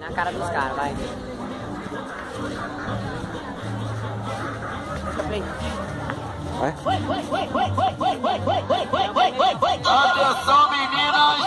Na cara dos caras, vai. Vai. Atenção, meninas!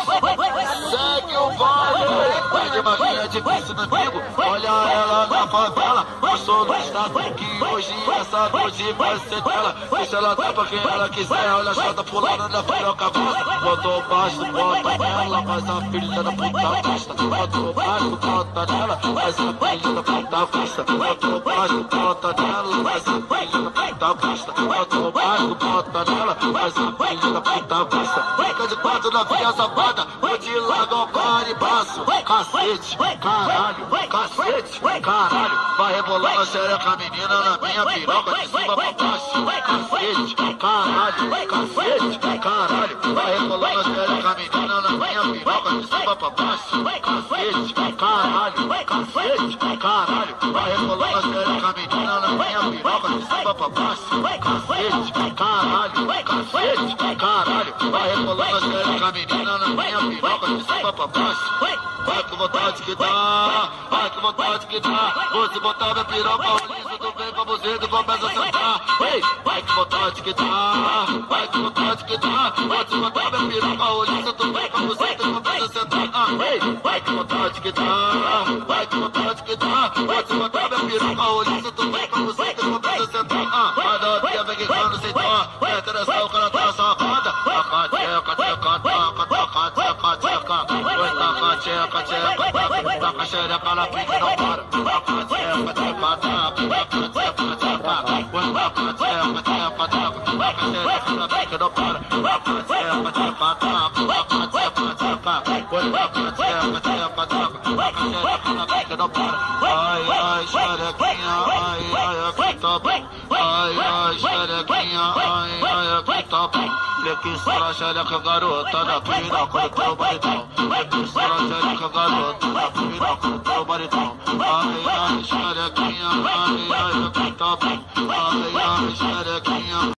Segue o baile! Vai de magia difícil no amigo. Olha ela na favela. Mostrou no estado que hoje essa noite vai ser dela. Deixa ela dar pra quem ela quiser. Olha a chata pulando na piroca vasta. Botou baixo, bota nela. Mas a filha da puta gosta. Botou baixo, bota nela. Mas a filha da puta gosta. Botou baixo, bota nela. Mas a filha da puta gosta. Botou baixo, bota nela. Mas a filha da puta gosta. Fica de quatro na via safada. Vou te largar o caribaço. Cacete, caralho, cacete, caralho. Vai rebolando a xereca, menina, na minha piroca. De cima pra baixo. Cacete, caralho, cacete, caralho. Vai rebolando a xereca, menina, na minha piroca. De cima pra baixo. Cacete, caralho, cacete, caralho. Vai rebolando a xereca, menina, na minha piroca. De cima pra baixo. Cacete, caralho, cacete, caralho. Vai rebolando a xereca, menina, na minha piroca. De cima pra baixo. Vai com vontade que dá, vai com vontade que dá. Você botar minha piroca, o liso tu vem pra você e começa a sentar. Ei, vai com vontade que dá, vai com vontade que dá. Você botar minha piroca, o liso tu vem pra você e começa a sentar. Ei, vai com vontade que dá, vai com vontade que dá. Você botar minha piroca, o liso tu vem pra você e começa a sentar. Vai dar dia, vem quicando sem dó. É interessante, o cara tá safada. Taca, tcheca, tcheca, taca, taca, tcheca, tcheca. Vai taca, tcheca, tcheca, taca. Taca, xereca na pique, não para. Taca, tcheca, tcheca, taca. Taca, tcheca, tcheca. Vai taca, tcheca, tcheca, taca. Taca, xereca na pique, não para. Taca, tcheca, tcheca, taca. Taca, tcheca, tcheca. Vai taca, tcheca, tcheca, taca. Taca, xereca na pique, não para. Ai, ai, xerequinha, ai, ai, aqui tá bom. Ai, ai, xerequinha, ai, ai, aqui tá bom. Leque sala, xereca, garota, na piroca do teu baritão. Leque sala, xereca, garota, na piroca do teu baritão. Ai, ai, xerequinha, ai, ai, aqui tá bom. Ai, ai, xerequinha.